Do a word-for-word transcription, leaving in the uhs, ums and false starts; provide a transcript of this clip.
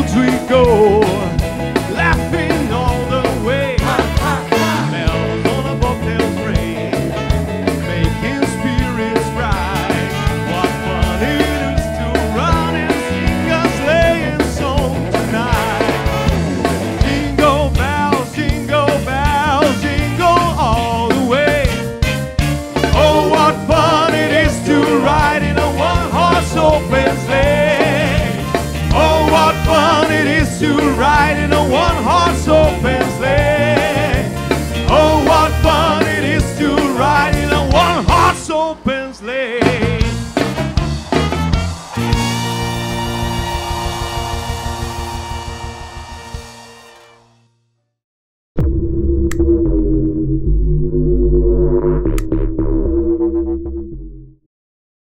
fields we go, laughing all the way. Bells on a bobtail ring, making spirits bright. What fun it is to run and sing a sleighing song tonight. Jingle bells, jingle bells, jingle all the way. Oh, what fun it is to ride in a one-horse open sleigh. Oh, what fun it is to ride in a one-horse open sleigh. Oh, what fun it is to ride in a one-horse open sleigh.